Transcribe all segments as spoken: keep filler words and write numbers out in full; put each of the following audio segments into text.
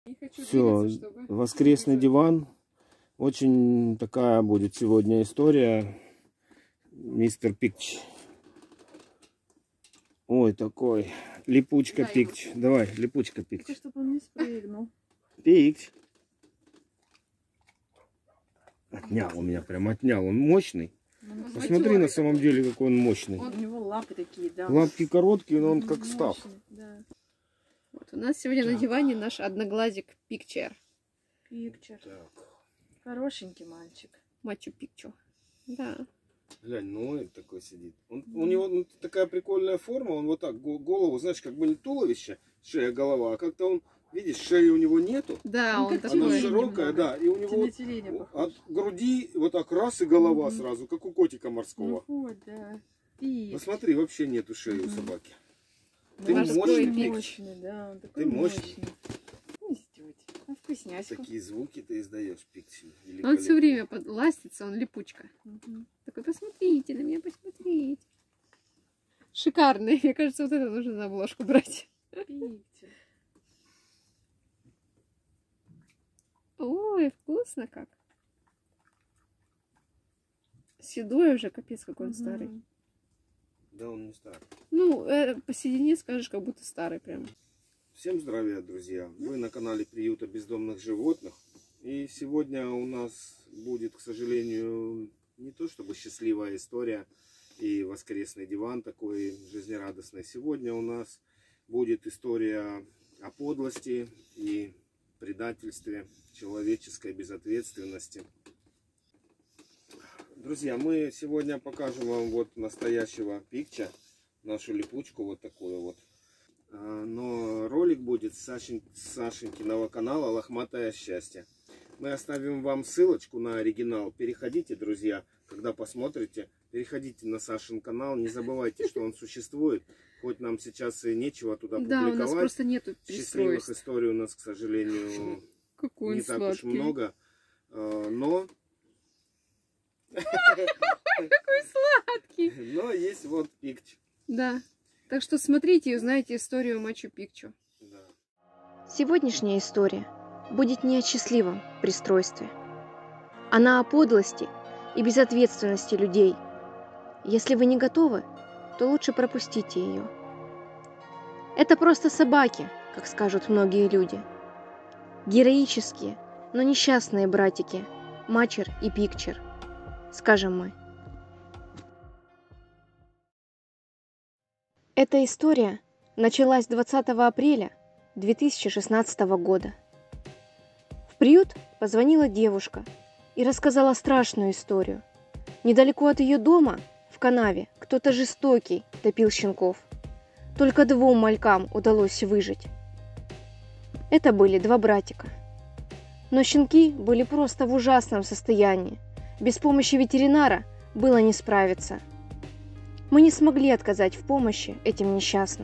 Все, чтобы... воскресный диван. Очень такая будет сегодня история. Мистер Пикч. Ой, такой. Липучка Пикч. Давай, липучка Пикч. Только чтобы он не спрыгнул. Пикч. Отнял у меня, прям отнял. Он мощный. Он Посмотри на самом деле, какой он мощный. Он, у него лапы такие, да. Лапки короткие, но он как став. Да. Вот у нас сегодня так. на диване наш одноглазик Пикчер. Пикчер. Так. Хорошенький мальчик. Мачу Пикчу. Да. Глянь, ну это такой сидит. Он, mm. У него ну, такая прикольная форма. Он вот так голову, знаешь, как бы не туловище, шея, голова, а как-то он, видишь, шеи у него нету. Да, он, он такой. Она широкая, да. И у него вот, от груди вот так раз и голова mm-hmm. сразу, как у котика морского. Ну, вот, да. Посмотри, вообще нету шеи mm-hmm. у собаки. Ты мощный, мощный, да, он такой Ты мощный. мощный. Ну, вкусняшка. Такие звуки ты издаешь, Пикси. Он все время ластится, он липучка. Угу. Такой, посмотрите на меня, посмотрите. Шикарный. Мне кажется, вот это нужно на обложку брать. Пикси. Ой, вкусно как. Седой уже, капец, какой он угу. старый. Да, он не старый. Ну, э, по седине скажешь, как будто старый прям. Всем здравия, друзья! Вы на канале Приюта бездомных животных. И сегодня у нас будет, к сожалению, не то чтобы счастливая история и воскресный диван такой жизнерадостный. Сегодня у нас будет история о подлости и предательстве, человеческой безответственности. Друзья, мы сегодня покажем вам вот настоящего Пикча, нашу липучку вот такую вот. Но ролик будет с Сашень, Сашенькиного канала «Лохматое счастье». Мы оставим вам ссылочку на оригинал. Переходите, друзья, когда посмотрите, переходите на Сашин канал. Не забывайте, что он существует. Хоть нам сейчас и нечего туда да, публиковать. У нас просто нету счастливых историй у нас, к сожалению, Какой не так сладкий. уж много. Но... Какой сладкий! Но есть вот Пикч. Да. Так что смотрите и узнаете историю Мачу-Пикчу. Да. Сегодняшняя история будет не о счастливом пристройстве. Она о подлости и безответственности людей. Если вы не готовы, то лучше пропустите ее. Это просто собаки, как скажут многие люди. Героические, но несчастные братики Мачер и Пикчер, скажем мы. Эта история началась двадцатого апреля две тысячи шестнадцатого года. В приют позвонила девушка и рассказала страшную историю. Недалеко от ее дома, в канаве, кто-то жестокий топил щенков. Только двум малькам удалось выжить. Это были два братика. Но щенки были просто в ужасном состоянии. Без помощи ветеринара было не справиться. Мы не смогли отказать в помощи этим несчастным.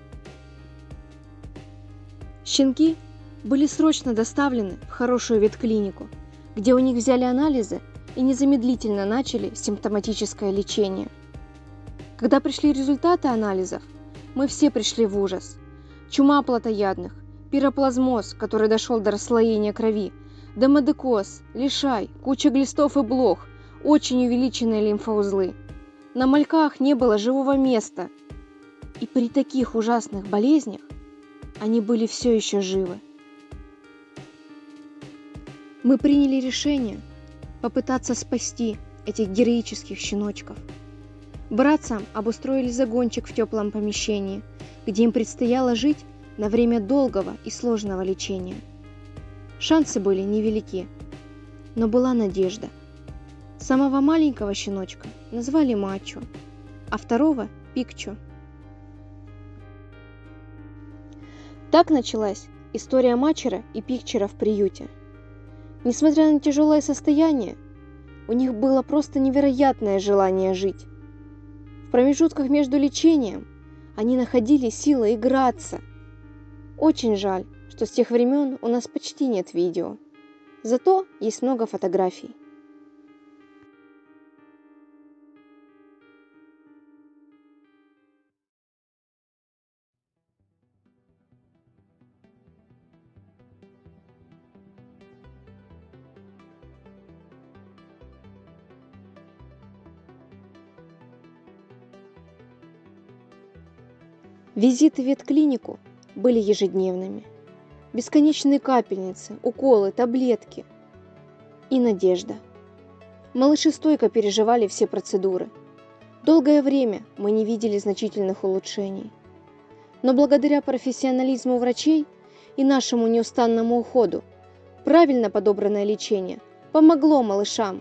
Щенки были срочно доставлены в хорошую ветклинику, где у них взяли анализы и незамедлительно начали симптоматическое лечение. Когда пришли результаты анализов, мы все пришли в ужас. Чума плотоядных, пироплазмоз, который дошел до расслоения крови, демодекоз, лишай, куча глистов и блох, очень увеличенные лимфоузлы. На мальках не было живого места. И при таких ужасных болезнях они были все еще живы. Мы приняли решение попытаться спасти этих героических щеночков. Братцам обустроили загончик в теплом помещении, где им предстояло жить на время долгого и сложного лечения. Шансы были невелики, но была надежда. Самого маленького щеночка назвали Мачо, а второго – Пикчу. Так началась история Мачера и Пикчера в приюте. Несмотря на тяжелое состояние, у них было просто невероятное желание жить. В промежутках между лечением они находили силы играться. Очень жаль, что с тех времен у нас почти нет видео. Зато есть много фотографий. Визиты в ветклинику были ежедневными. Бесконечные капельницы, уколы, таблетки и надежда. Малыши стойко переживали все процедуры. Долгое время мы не видели значительных улучшений. Но благодаря профессионализму врачей и нашему неустанному уходу, правильно подобранное лечение помогло малышам.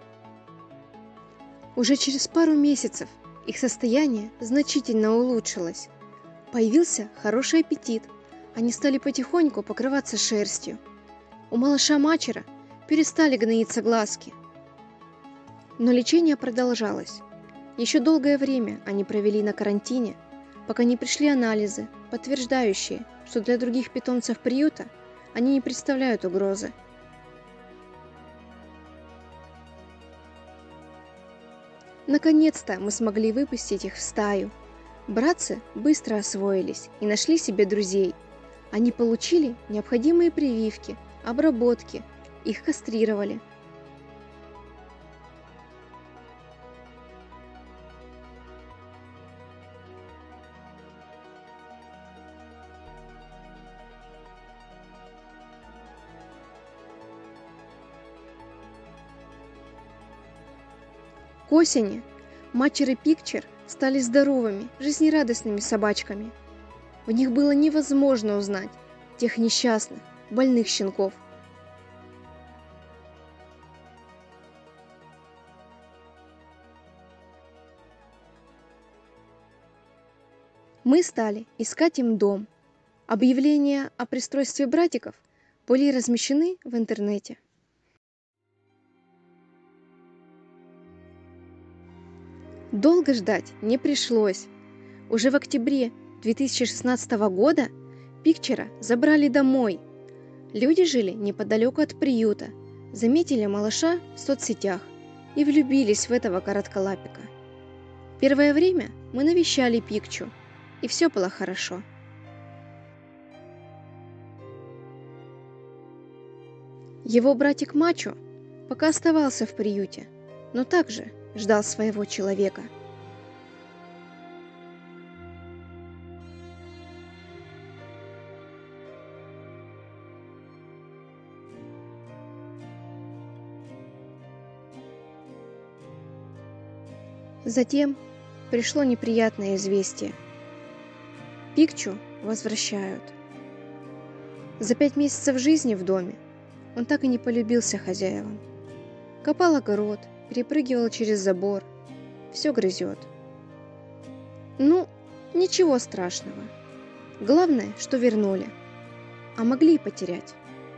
Уже через пару месяцев их состояние значительно улучшилось. Появился хороший аппетит, они стали потихоньку покрываться шерстью. У малыша Мачера перестали гноиться глазки. Но лечение продолжалось. Еще долгое время они провели на карантине, пока не пришли анализы, подтверждающие, что для других питомцев приюта они не представляют угрозы. Наконец-то мы смогли выпустить их в стаю. Братцы быстро освоились и нашли себе друзей. Они получили необходимые прививки, обработки, их кастрировали. К осени Мачер и Пикчер стали здоровыми, жизнерадостными собачками. В них было невозможно узнать тех несчастных, больных щенков. Мы стали искать им дом. Объявления о пристройстве братиков были размещены в интернете. Долго ждать не пришлось. Уже в октябре две тысячи шестнадцатого года Пикчера забрали домой. Люди жили неподалеку от приюта, заметили малыша в соцсетях и влюбились в этого коротколапика. Первое время мы навещали Пикчу, и все было хорошо. Его братик Мачо пока оставался в приюте, но также ждал своего человека. Затем пришло неприятное известие. Пикчу возвращают. За пять месяцев жизни в доме он так и не полюбился хозяевам. Копал огород, перепрыгивал через забор. Все грызет. Ну, ничего страшного. Главное, что вернули. А могли и потерять.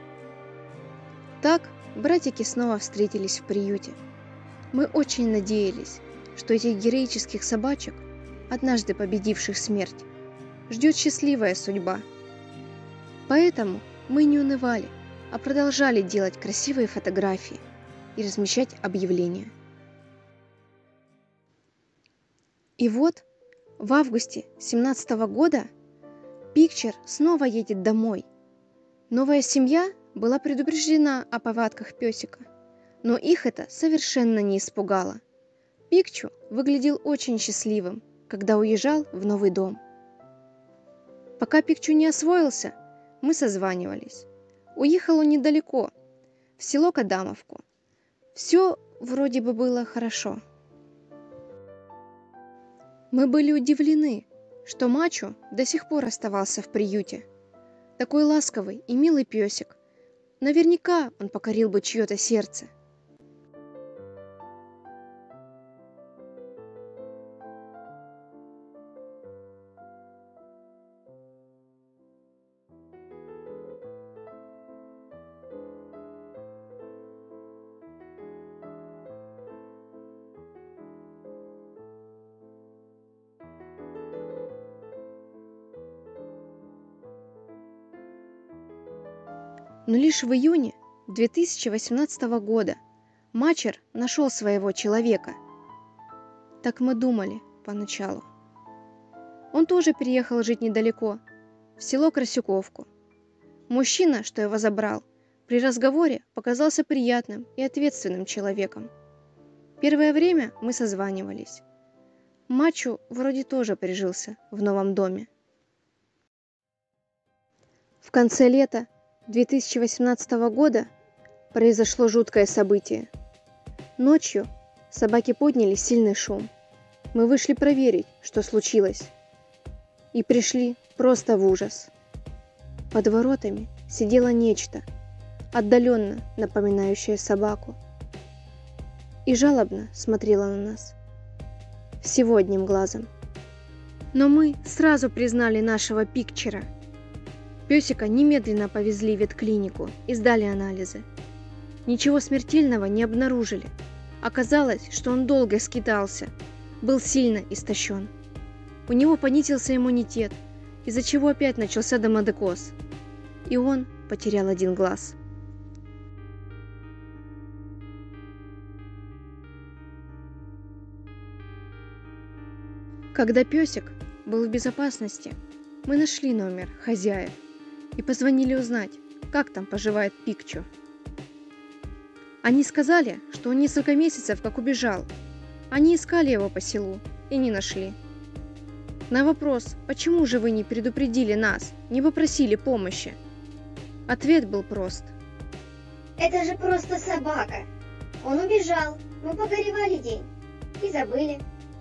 Так братики снова встретились в приюте. Мы очень надеялись, что этих героических собачек, однажды победивших смерть, ждет счастливая судьба. Поэтому мы не унывали, а продолжали делать красивые фотографии и размещать объявления. И вот в августе две тысячи семнадцатого года Пикчер снова едет домой. Новая семья была предупреждена о повадках песика, но их это совершенно не испугало. Пикчу выглядел очень счастливым, когда уезжал в новый дом. Пока Пикчу не освоился, мы созванивались. Уехал он недалеко, в село Кадамовку. Все вроде бы было хорошо. Мы были удивлены, что Мачо до сих пор оставался в приюте. Такой ласковый и милый песик. Наверняка он покорил бы чье-то сердце. Но лишь в июне две тысячи восемнадцатого года Мачер нашел своего человека. Так мы думали поначалу. Он тоже переехал жить недалеко, в село Красюковку. Мужчина, что его забрал, при разговоре показался приятным и ответственным человеком. Первое время мы созванивались. Мачо вроде тоже прижился в новом доме. В конце лета две тысячи восемнадцатого года произошло жуткое событие. Ночью собаки подняли сильный шум. Мы вышли проверить, что случилось. И пришли просто в ужас. Под воротами сидело нечто, отдаленно напоминающее собаку. И жалобно смотрела на нас. Всего одним глазом. Но мы сразу признали нашего пикчера. Песика немедленно повезли в ветклинику и сдали анализы. Ничего смертельного не обнаружили. Оказалось, что он долго скитался, был сильно истощен. У него понизился иммунитет, из-за чего опять начался демодекоз. И он потерял один глаз. Когда песик был в безопасности, мы нашли номер хозяев и позвонили узнать, как там поживает Пикчу. Они сказали, что он несколько месяцев как убежал. Они искали его по селу и не нашли. На вопрос, почему же вы не предупредили нас, не попросили помощи, ответ был прост. Это же просто собака. Он убежал, мы погоревали день и забыли.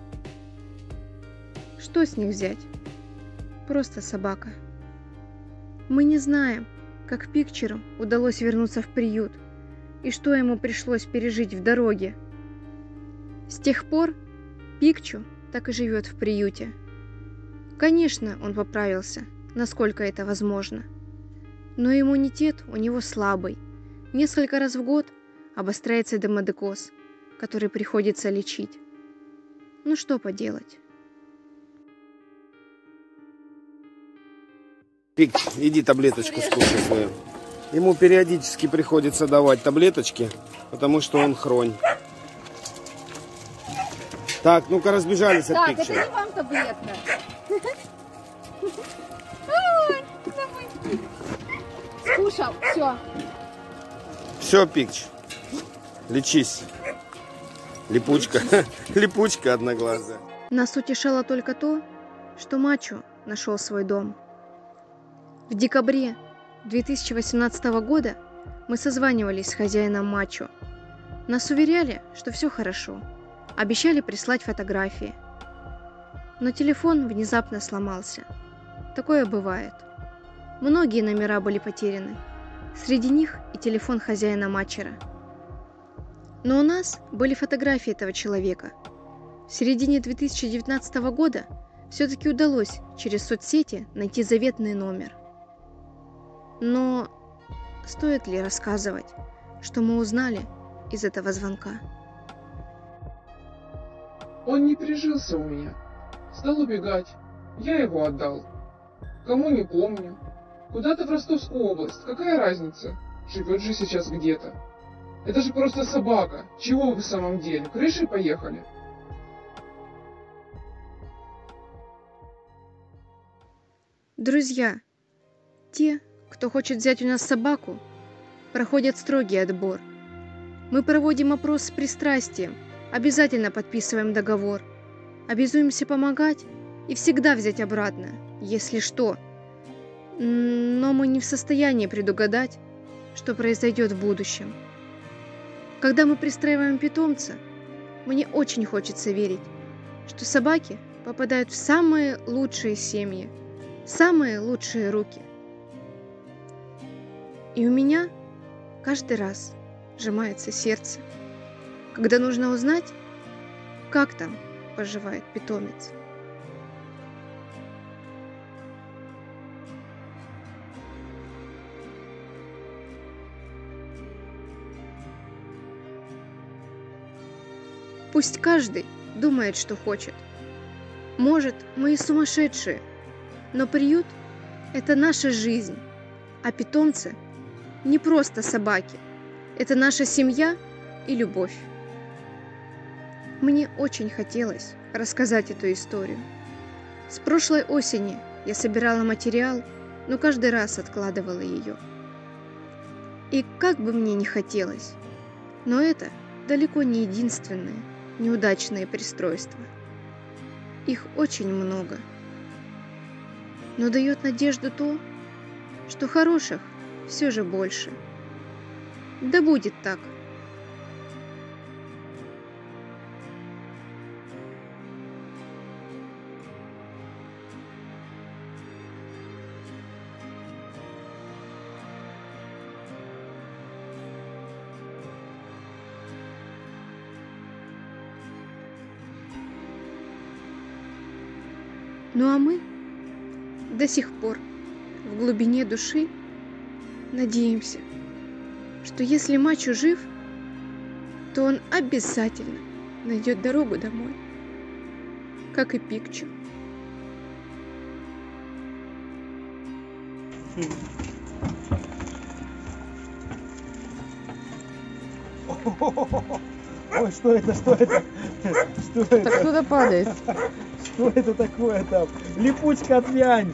Что с них взять? Просто собака. Мы не знаем, как Пикчеру удалось вернуться в приют и что ему пришлось пережить в дороге. С тех пор Пикчу так и живет в приюте. Конечно, он поправился, насколько это возможно. Но иммунитет у него слабый. Несколько раз в год обостряется демодекоз, который приходится лечить. Ну что поделать? Пикч, иди таблеточку скушай свою. Ему периодически приходится давать таблеточки, потому что он хронь. Так, ну-ка разбежались от Так, Пикча. это не вам таблетка. Скушал, все. Все, Пикч, лечись. Липучка, липучка одноглазая. Нас утешало только то, что Мачо нашел свой дом. В декабре две тысячи восемнадцатого года мы созванивались с хозяином Мачо. Нас уверяли, что все хорошо. Обещали прислать фотографии. Но телефон внезапно сломался. Такое бывает. Многие номера были потеряны. Среди них и телефон хозяина Мачера. Но у нас были фотографии этого человека. В середине две тысячи девятнадцатого года все-таки удалось через соцсети найти заветный номер. Но стоит ли рассказывать, что мы узнали из этого звонка? Он не прижился у меня. Стал убегать. Я его отдал. Кому не помню. Куда-то в Ростовскую область. Какая разница? Живет же сейчас где-то. Это же просто собака. Чего вы в самом деле? Крышей поехали? Друзья, те, кто хочет взять у нас собаку, проходят строгий отбор. Мы проводим опрос с пристрастием, обязательно подписываем договор, обязуемся помогать и всегда взять обратно, если что. Но мы не в состоянии предугадать, что произойдет в будущем. Когда мы пристраиваем питомца, мне очень хочется верить, что собаки попадают в самые лучшие семьи, в самые лучшие руки. И у меня каждый раз сжимается сердце, когда нужно узнать, как там поживает питомец. Пусть каждый думает, что хочет. Может, мы и сумасшедшие, но приют – это наша жизнь, а питомцы – не просто собаки. Это наша семья и любовь. Мне очень хотелось рассказать эту историю. С прошлой осени я собирала материал, но каждый раз откладывала ее. И как бы мне ни хотелось, но это далеко не единственное неудачное пристройство. Их очень много. Но дает надежду то, что хороших все же больше. Да будет так. Ну а мы до сих пор в глубине души надеемся, что если Мачо жив, то он обязательно найдет дорогу домой, как и Пикчу. Ой, что это, что это? Что это? Так кто-то падает. Что это такое там? Липучка, отвянь!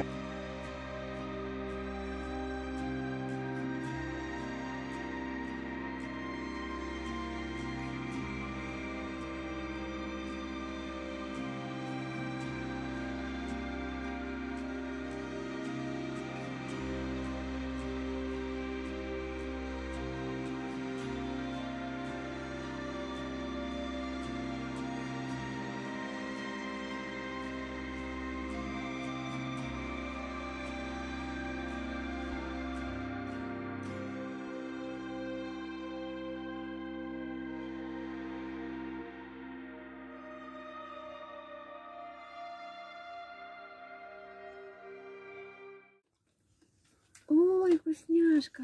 Ой, вкусняшка.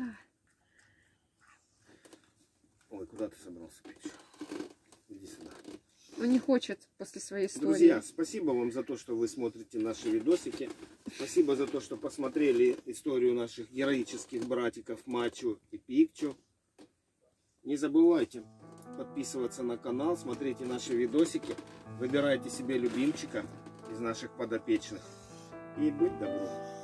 Ой, куда ты собрался, Пикча? Иди сюда. Он не хочет после своей истории. Друзья, спасибо вам за то, что вы смотрите наши видосики. Спасибо за то, что посмотрели историю наших героических братиков Мачо и Пикчу. Не забывайте подписываться на канал, смотрите наши видосики, выбирайте себе любимчика из наших подопечных. И будь добром.